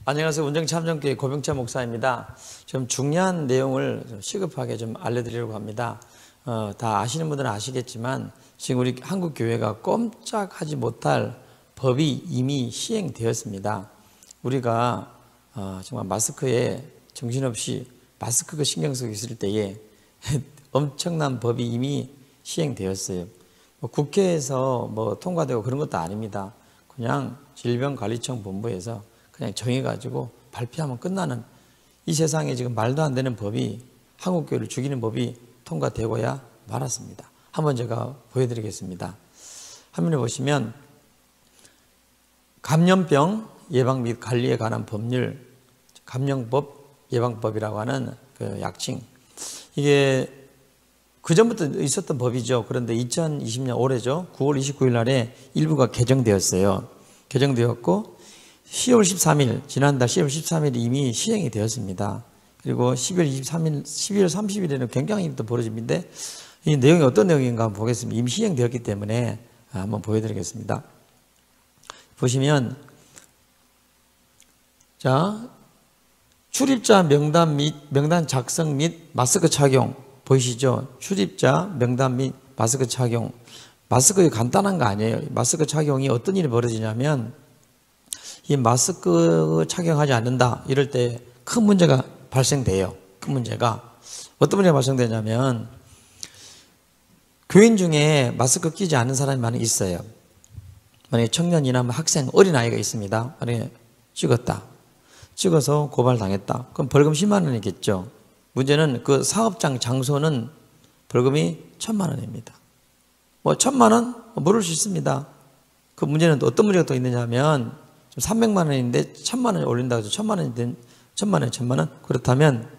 안녕하세요. 운정참정교회 고병차 목사입니다. 좀 중요한 내용을 좀 시급하게 좀 알려드리려고 합니다. 다 아시는 분들은 아시겠지만 지금 우리 한국 교회가 꼼짝하지 못할 법이 이미 시행되었습니다. 우리가 정말 마스크에 정신없이 마스크가 신경 쓰고 있을 때에 엄청난 법이 이미 시행되었어요. 국회에서 통과되고 그런 것도 아닙니다. 그냥 질병관리청 본부에서 그냥 정해가지고 발표하면 끝나는 이 세상에 지금 말도 안 되는 법이 한국교회를 죽이는 법이 통과되고야 말았습니다. 한번 제가 보여드리겠습니다. 화면에 보시면 감염병 예방 및 관리에 관한 법률, 감염법 예방법이라고 하는 그 약칭. 이게 그전부터 있었던 법이죠. 그런데 2020년 올해죠. 9월 29일 날에 일부가 개정되었어요. 개정되었고 10월 13일, 지난달 10월 13일 이미 시행이 되었습니다. 그리고 12월 23일, 12월 30일에는 굉장히 또 벌어집니다. 이 내용이 어떤 내용인가 한번 보겠습니다. 이미 시행되었기 때문에 한번 보여드리겠습니다. 보시면, 자, 출입자 명단 및 명단 작성 및 마스크 착용 보이시죠? 출입자 명단 및 마스크 착용. 마스크 간단한 거 아니에요. 마스크 착용이 어떤 일이 벌어지냐면 이 마스크 착용하지 않는다 이럴 때 큰 문제가 발생돼요. 큰 문제가 어떤 문제가 발생되냐면 교인 중에 마스크 끼지 않는 사람이 많이 있어요. 만약에 청년이나 학생, 어린아이가 있습니다. 만약에 찍어서 고발당했다. 그럼 벌금 10만 원이겠죠. 문제는 그 사업장 장소는 벌금이 1,000만 원입니다. 1,000만 원? 물을 수 있습니다. 그 문제는 또 어떤 문제가 또 있느냐면 300만 원인데 1,000만 원이 올린다고 해서 1,000만 원인데 1,000만 원? 그렇다면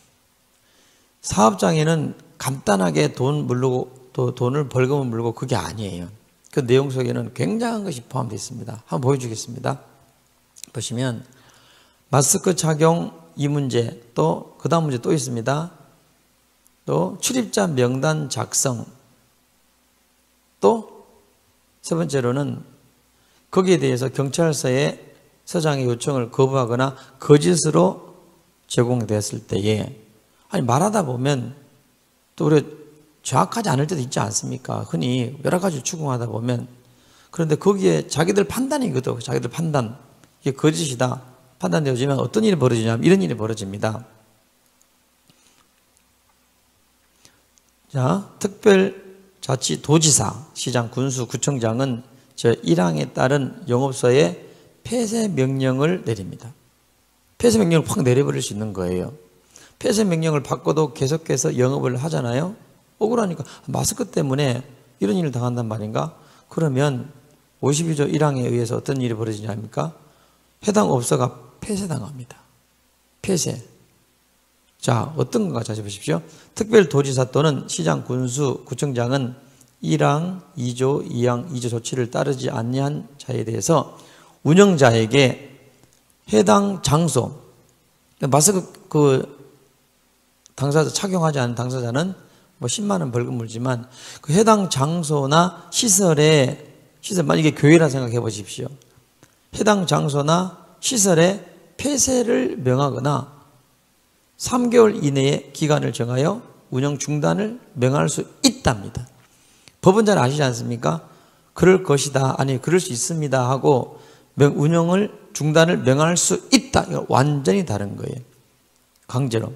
사업장에는 간단하게 돈 물르고 또 돈을 벌금을 물고 그게 아니에요. 그 내용 속에는 굉장한 것이 포함되어 있습니다. 한번 보여주겠습니다. 보시면 마스크 착용 이 문제 또 그 다음 문제 또 있습니다. 또 출입자 명단 작성 또 세 번째로는 거기에 대해서 경찰서에 서장의 요청을 거부하거나 거짓으로 제공되었을 때에 아니 말하다 보면 또 우리가 정확하지 않을 때도 있지 않습니까? 흔히 여러 가지 추궁하다 보면 그런데 거기에 자기들 판단이거든. 자기들 판단 이게 거짓이다 판단되어지면 어떤 일이 벌어지냐면 이런 일이 벌어집니다. 자, 특별자치도지사, 시장, 군수, 구청장은 제1항에 따른 영업소에 폐쇄 명령을 내립니다. 폐쇄 명령을 확 내려버릴 수 있는 거예요. 폐쇄 명령을 받고도 계속해서 영업을 하잖아요. 억울하니까 마스크 때문에 이런 일을 당한단 말인가? 그러면 52조 1항에 의해서 어떤 일이 벌어지냐입니까? 해당 업소가 폐쇄당합니다. 폐쇄. 자, 어떤 건가 자세히 보십시오. 특별도지사 또는 시장, 군수, 구청장은 1항, 2조, 2항, 2조 조치를 따르지 아니한 자에 대해서 운영자에게 해당 장소, 마스크 당사자 착용하지 않은 당사자는 10만 원 벌금 물지만 그 해당 장소나 시설 만약에 교회라 생각해 보십시오. 해당 장소나 시설에 폐쇄를 명하거나 3개월 이내에 기간을 정하여 운영 중단을 명할 수 있답니다. 법은 잘 아시지 않습니까? 그럴 것이다, 아니 그럴 수 있습니다 하고 운영을 중단을 명할 수 있다. 이거 완전히 다른 거예요. 강제로.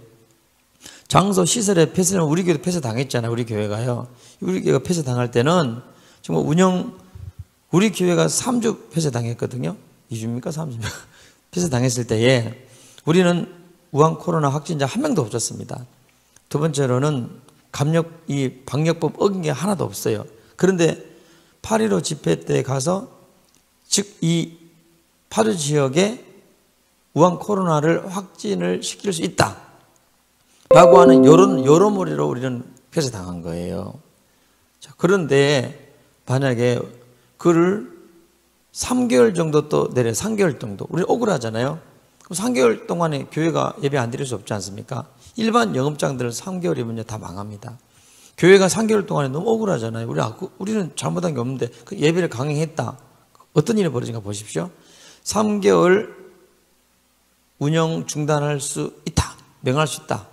장소 시설의 폐쇄는 우리 교회도 폐쇄 당했잖아요. 우리 교회가요. 우리 교회가 폐쇄 당할 때는 정말 우리 교회가 3주 폐쇄 당했거든요. 2주입니까? 3주. 폐쇄 당했을 때에 우리는 우한 코로나 확진자 한 명도 없었습니다. 두 번째로는 이 방역법 어긴 게 하나도 없어요. 그런데 8.15 집회 때 가서 즉 이 파주 지역에 우한 코로나를 확진을 시킬 수 있다 라고 하는 여러모리로 우리는 폐쇄당한 거예요. 자, 그런데 만약에 그를 3개월 정도 또 내려 3개월 정도 우리 억울하잖아요. 그럼 3개월 동안에 교회가 예배 안 드릴 수 없지 않습니까? 일반 영업장들은 3개월이면 다 망합니다. 교회가 3개월 동안에 너무 억울하잖아요. 우리는 잘못한 게 없는데 그 예배를 강행했다. 어떤 일이 벌어진가 보십시오. 3개월 운영 중단할 수 있다. 명할 수 있다.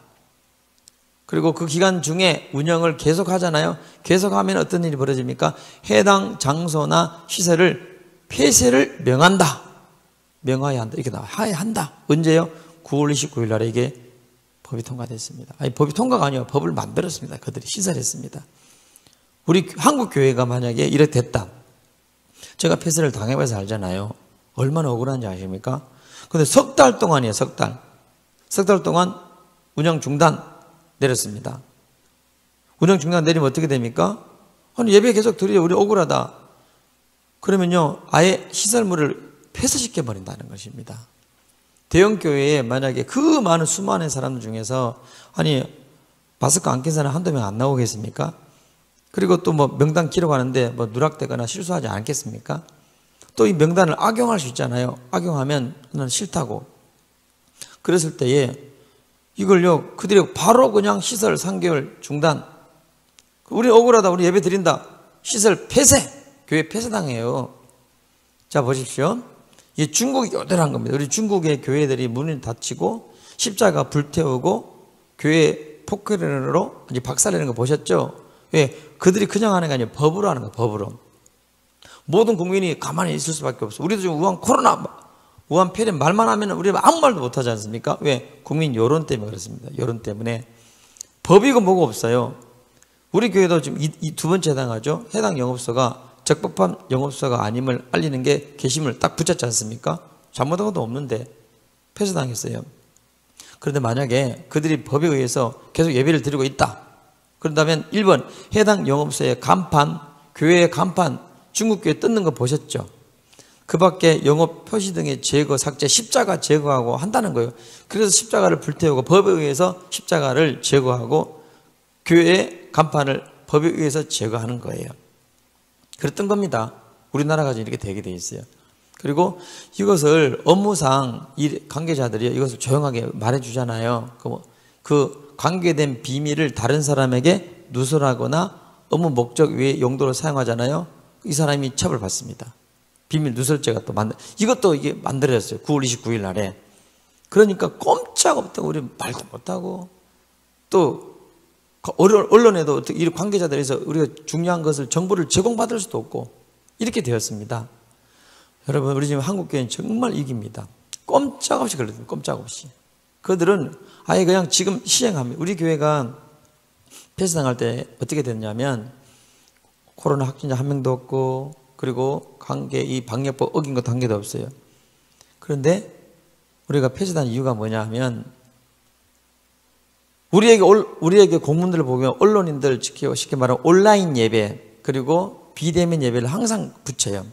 그리고 그 기간 중에 운영을 계속하잖아요. 계속하면 어떤 일이 벌어집니까? 해당 장소나 시설을 폐쇄를 명한다. 명하여야 한다. 이렇게 나와야 한다. 언제요? 9월 29일 날에 이게 법이 통과됐습니다. 아니, 법이 통과가 아니에요. 법을 만들었습니다. 그들이 시설했습니다. 우리 한국 교회가 만약에 이렇게 됐다. 제가 폐쇄를 당해봐서 알잖아요. 얼마나 억울한지 아십니까? 근데 석 달 동안이에요. 석 달. 석 달 동안 운영 중단 내렸습니다. 운영 중단 내리면 어떻게 됩니까? 아니, 예배 계속 드려요. 우리 억울하다. 그러면요, 아예 시설물을 폐쇄시켜 버린다는 것입니다. 대형 교회에 만약에 그 많은 수많은 사람들 중에서 아니, 마스크 안 낀 사람 한두 명 안 나오겠습니까? 그리고 또 뭐 명단 기록하는데 뭐 누락되거나 실수하지 않겠습니까? 또 이 명단을 악용할 수 있잖아요. 악용하면 나는 싫다고. 그랬을 때에 이걸요, 그들이 바로 그냥 시설 3개월 중단. 우리 억울하다. 우리 예배 드린다. 시설 폐쇄. 교회 폐쇄당해요. 자, 보십시오. 이게 중국이 요들한 겁니다. 우리 중국의 교회들이 문을 닫히고 십자가 불태우고 교회 포크레인으로 박살내는 거 보셨죠? 왜? 그들이 그냥 하는 게 아니에요. 법으로 하는 거예요. 법으로. 모든 국민이 가만히 있을 수밖에 없어. 우리도 지금 우한 폐렴 말만 하면 우리 아무 말도 못하지 않습니까? 왜? 국민 여론 때문에 그렇습니다. 여론 때문에. 법이고 뭐고 없어요. 우리 교회도 지금 이 두 번째 해당하죠. 해당 영업소가 적법한 영업소가 아님을 알리는 게 게시물 딱 붙였지 않습니까? 잘못한 것도 없는데 폐쇄당했어요. 그런데 만약에 그들이 법에 의해서 계속 예배를 드리고 있다. 그런다면 1번 해당 영업소의 간판, 교회의 간판, 중국교회 뜯는 거 보셨죠? 그 밖에 영업 표시 등의 제거, 삭제, 십자가 제거하고 한다는 거예요. 그래서 십자가를 불태우고 법에 의해서 십자가를 제거하고 교회의 간판을 법에 의해서 제거하는 거예요. 그랬던 겁니다. 우리나라가 이렇게 되게 돼 있어요. 그리고 이것을 업무상 관계자들이 이것을 조용하게 말해주잖아요. 그 관계된 비밀을 다른 사람에게 누설하거나 업무 목적 외의 용도로 사용하잖아요. 이 사람이 처벌받습니다. 비밀 누설죄가 또 이것도 이게 만들어졌어요. 9월 29일 날에. 그러니까 꼼짝없다고 우리 말도 못하고 또 언론에도 이 관계자들에서 우리가 중요한 것을 정보를 제공받을 수도 없고 이렇게 되었습니다. 여러분, 우리 지금 한국교회는 정말 이깁니다. 꼼짝없이 걸려요. 꼼짝없이. 그들은 아예 그냥 지금 시행합니다. 우리 교회가 폐쇄당할 때 어떻게 됐냐면 코로나 확진자 한 명도 없고 그리고 이 방역법 어긴 것도 한 개도 없어요. 그런데 우리가 폐쇄당 이유가 뭐냐 하면 우리에게 공문들을 보면 언론인들 쉽게 말하면 온라인 예배 그리고 비대면 예배를 항상 붙여요.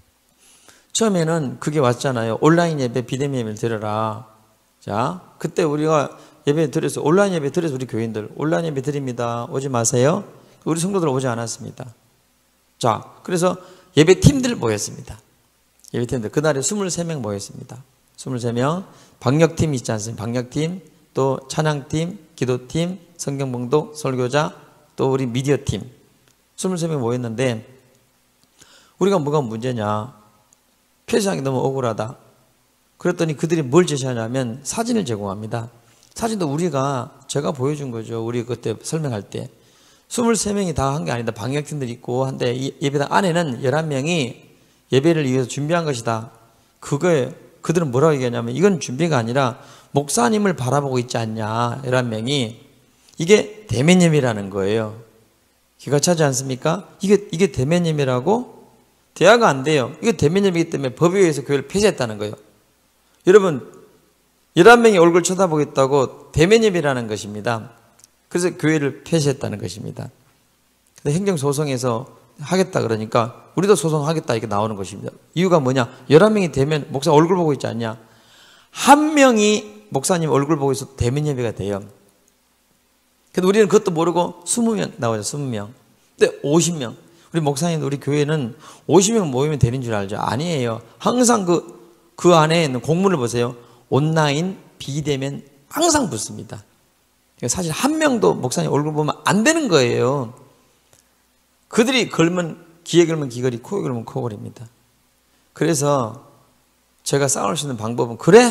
처음에는 그게 왔잖아요. 온라인 예배, 비대면 예배를 드려라. 자, 그때 우리가 예배 드려서 온라인 예배 드려서 우리 교인들 온라인 예배 드립니다. 오지 마세요. 우리 성도들 오지 않았습니다. 자, 그래서 예배팀들 모였습니다. 예배팀들 그날에 23명 모였습니다. 23명 방역팀 있지 않습니까? 방역팀, 또 찬양팀, 기도팀, 성경봉독, 설교자, 또 우리 미디어팀 23명 모였는데 우리가 뭐가 문제냐? 폐쇄하기 너무 억울하다. 그랬더니 그들이 뭘 제시하냐면 사진을 제공합니다. 사진도 제가 보여준 거죠. 우리 그때 설명할 때 23명이 다 한 게 아니다. 방역팀들이 있고 한데 이 예배당 안에는 11명이 예배를 위해서 준비한 것이다. 그들은 뭐라고 얘기하냐면 이건 준비가 아니라 목사님을 바라보고 있지 않냐. 11명이 이게 대면 예배라는 거예요. 기가 차지 않습니까? 이게 대면 예배라고? 대화가 안 돼요. 이게 대면 예배이기 때문에 법에 의해서 교회를 폐쇄했다는 거예요. 여러분 11명이 얼굴 쳐다보겠다고 대면 예배라는 것입니다. 그래서 교회를 폐쇄했다는 것입니다. 근데 행정소송에서 하겠다 그러니까 우리도 소송하겠다 이렇게 나오는 것입니다. 이유가 뭐냐? 11명이 대면 목사 얼굴 보고 있지 않냐? 한 명이 목사님 얼굴 보고 있어도 대면 예배가 돼요. 근데 우리는 그것도 모르고 20명 나오죠. 20명. 근데 50명. 우리 목사님, 우리 교회는 50명 모이면 되는 줄 알죠? 아니에요. 항상 그 안에 있는 공문을 보세요. 온라인, 비대면 항상 붙습니다. 사실 한 명도 목사님 얼굴 보면 안 되는 거예요. 그들이 귀에 걸면 귀걸이, 코에 걸면 코걸이입니다. 그래서 제가 싸울 수 있는 방법은 그래?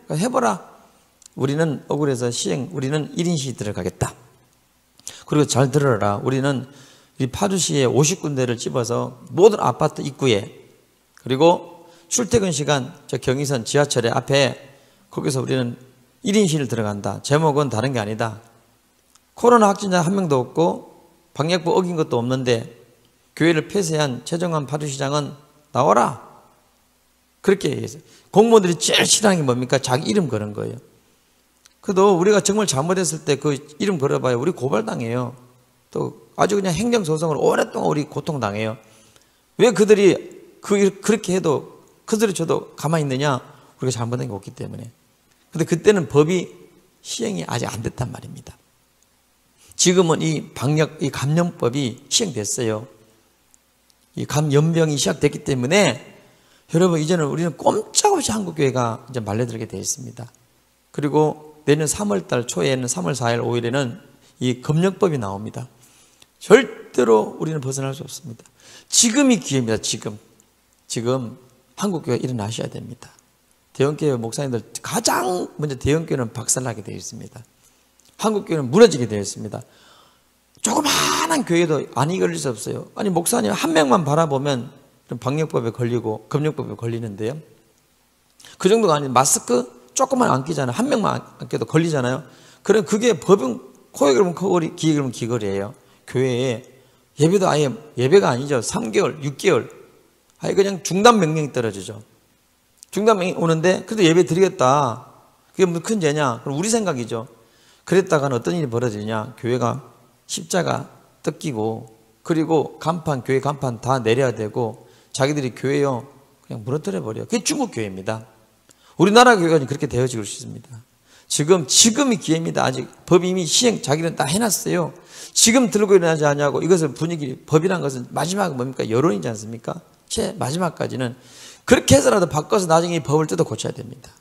해보라. 우리는 억울해서 우리는 1인 시위 들어가겠다. 그리고 잘 들어라. 우리는 이 파주시에 50군데를 집어서 모든 아파트 입구에, 그리고 출퇴근 시간 저 경의선 지하철에 앞에, 거기서 우리는 1인 시위를 들어간다. 제목은 다른 게 아니다. 코로나 확진자 한 명도 없고 방역부 어긴 것도 없는데 교회를 폐쇄한 최정환 파주시장은 나와라. 그렇게 얘기했어요. 공무원들이 제일 싫어하는 게 뭡니까? 자기 이름 거는 거예요. 그래도 우리가 정말 잘못했을 때 그 이름 걸어봐요. 우리 고발당해요. 또 아주 그냥 행정소송으로 오랫동안 우리 고통당해요. 왜 그들이 그렇게 해도, 그들이 저도 가만히 있느냐? 우리가 잘못한 게 없기 때문에. 근데 그때는 법이 시행이 아직 안 됐단 말입니다. 지금은 이 감염법이 시행됐어요. 이 감염병이 시작됐기 때문에 여러분, 이제는 우리는 꼼짝없이 한국교회가 이제 말려들게 되어 있습니다. 그리고 내년 3월달 초에는 3월 4일 5일에는 이 검역법이 나옵니다. 절대로 우리는 벗어날 수 없습니다. 지금이 기회입니다. 지금 한국교회 일어나셔야 됩니다. 대형교회 목사님들 가장 먼저 대형교회는 박살나게 되어 있습니다. 한국교회는 무너지게 되어 있습니다. 조그마한 교회도 안 이끌릴 수 없어요. 아니, 목사님 한 명만 바라보면 방역법에 걸리고 검역법에 걸리는데요. 그 정도가 아니고 마스크 조금만 안 끼잖아요. 한 명만 안 껴도 걸리잖아요. 그럼 그게 법은 코에 걸면 코걸이, 귀에 걸면 귀걸이에요. 교회에 예배도 아예 예배가 아니죠. 3개월, 6개월 아예 그냥 중단 명령이 떨어지죠. 중단 명령이 오는데 그래도 예배 드리겠다. 그게 무슨 큰 죄냐? 그럼 우리 생각이죠. 그랬다가는 어떤 일이 벌어지냐? 교회가 십자가 뜯기고, 그리고 교회 간판 다 내려야 되고, 자기들이 교회요 그냥 무너뜨려 버려요. 그게 중국 교회입니다. 우리나라 교회가 그렇게 되어지고 있습니다. 지금이 기회입니다. 아직 법이 이미 자기는 다 해놨어요. 지금 들고 일어나지 않냐고. 이것은 법이란 것은 마지막은 뭡니까? 여론이지 않습니까? 마지막까지는 그렇게 해서라도 바꿔서 나중에 이 법을 뜯어 고쳐야 됩니다.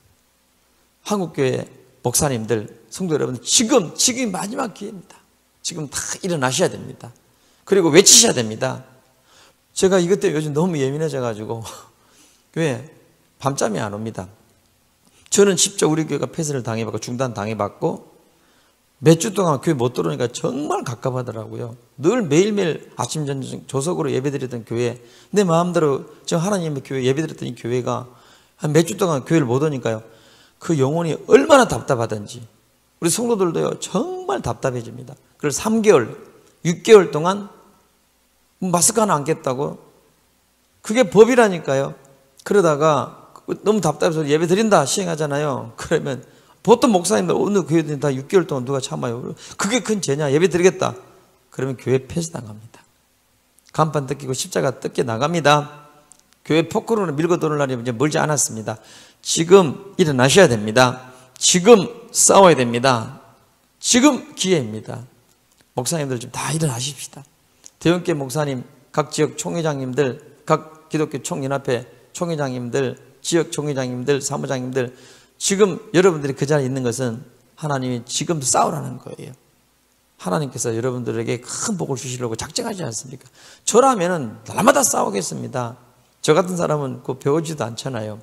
한국교회 목사님들, 성도 여러분, 지금이 마지막 기회입니다. 지금 다 일어나셔야 됩니다. 그리고 외치셔야 됩니다. 제가 이것 때문에 요즘 너무 예민해져가지고 왜 밤잠이 안 옵니다. 저는 직접 우리 교회가 폐쇄를 당해봤고 중단당해봤고 몇 주 동안 교회 못 들어오니까 정말 갑갑하더라고요. 늘 매일매일 아침 저녁 조석으로 예배드리던 교회, 내 마음대로 지금 하나님의 교회 예배드렸던 이 교회가 한 몇 주 동안 교회를 못 오니까요, 그 영혼이 얼마나 답답하던지 우리 성도들도요 정말 답답해집니다. 그래서 3개월 6개월 동안 마스크 하나 안 꼈다고? 그게 법이라니까요. 그러다가 너무 답답해서 예배 드린다 시행하잖아요. 그러면 보통 목사님들 어느 교회들은 다 6개월 동안 누가 참아요. 그게 큰 죄냐? 예배 드리겠다. 그러면 교회 폐쇄당합니다. 간판 뜯기고 십자가 뜯겨 나갑니다. 교회 포크로는 밀고 도는 날이 이제 멀지 않았습니다. 지금 일어나셔야 됩니다. 지금 싸워야 됩니다. 지금 기회입니다. 목사님들 좀 다 일어나십시다. 대형교회 목사님, 각 지역 총회장님들, 각 기독교 총연합회 총회장님들, 지역 총회장님들, 사무장님들, 지금 여러분들이 그 자리에 있는 것은 하나님이 지금 싸우라는 거예요. 하나님께서 여러분들에게 큰 복을 주시려고 작정하지 않습니까? 저라면은 날마다 싸우겠습니다. 저 같은 사람은 그 배우지도 않잖아요.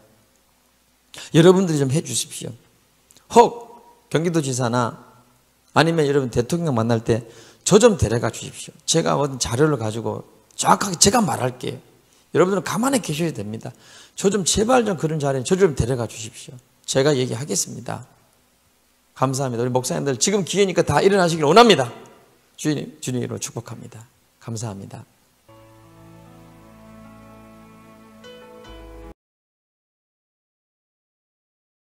여러분들이 좀 해주십시오. 혹 경기도지사나 아니면 여러분 대통령 만날 때 저 좀 데려가 주십시오. 제가 어떤 자료를 가지고 정확하게 제가 말할게요. 여러분들은 가만히 계셔야 됩니다. 저 좀 제발 좀 그런 자리에 저 좀 데려가 주십시오. 제가 얘기하겠습니다. 감사합니다. 우리 목사님들 지금 기회니까 다 일어나시길 원합니다. 주님으로 축복합니다. 감사합니다.